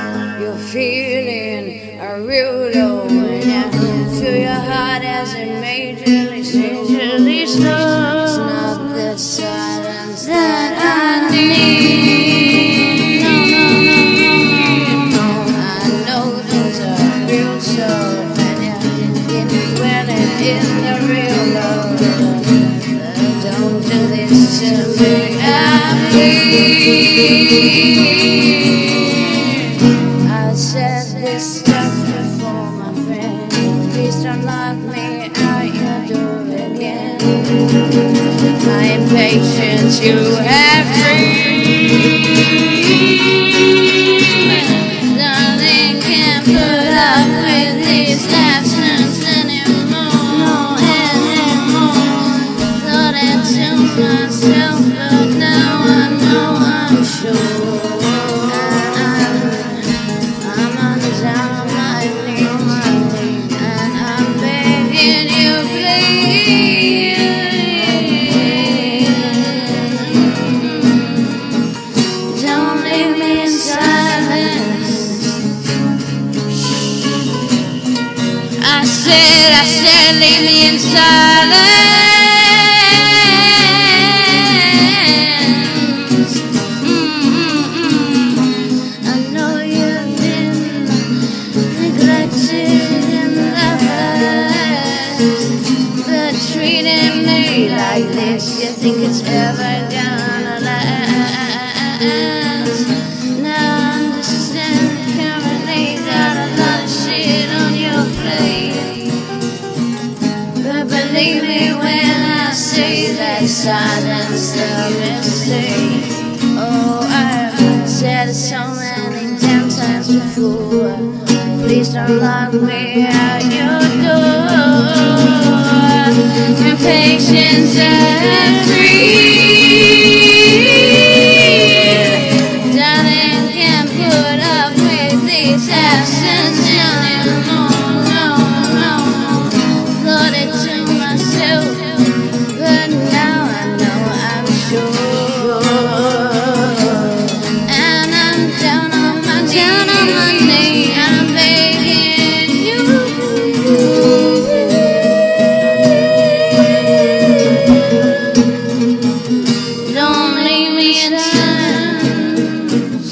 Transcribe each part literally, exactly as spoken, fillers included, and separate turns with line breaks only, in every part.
you're feeling a real low, and I feel your heart as it majorly, majorly slow. It's not the silence that I need. No, no, no, no, no. I know those are real souls, and you're getting dwelling in the real love. Don't do this to me, I plead. I said this stuff before, my friend. Please don't lock me out your door again. My impatience you have freed. Darling, can't put up with these absence anymore, anymore. Thought it to myself, but now I know I'm sure. I'm on down on my knees, and I'm begging you, please. Don't leave me in silence. I said, I said, leave me in silence. Mm-mm-mm. I know you've been neglected in the past, but treating me like this, you think it's ever gonna last? Now I understand that currently got a lot of shit on your plate, but believe me when I say that silence is a mistake. Oh, I've said it so many damn times before. Please don't lock me out your door. Your patience has freed. Darling, can't put up with these absence anymore. No, no, thought it to myself, but now I know I'm sure. And I'm down on my down on my knee, I'm begging you. Don't leave me in silence.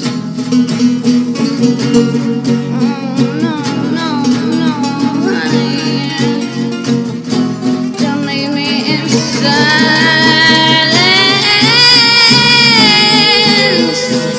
Oh, no, no, no, honey. Don't leave me in silence.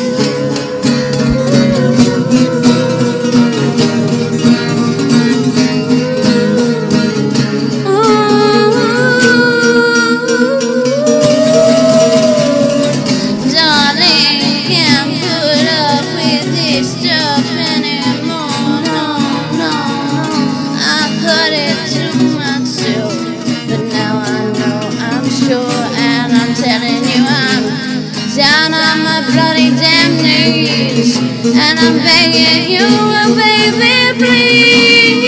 Darling, can't put up with this stuff anymore. No, no, I cut it to myself, but now I know I'm sure, and I'm telling you I'm down on my bloody damn knees, and I'm begging you, oh baby, please.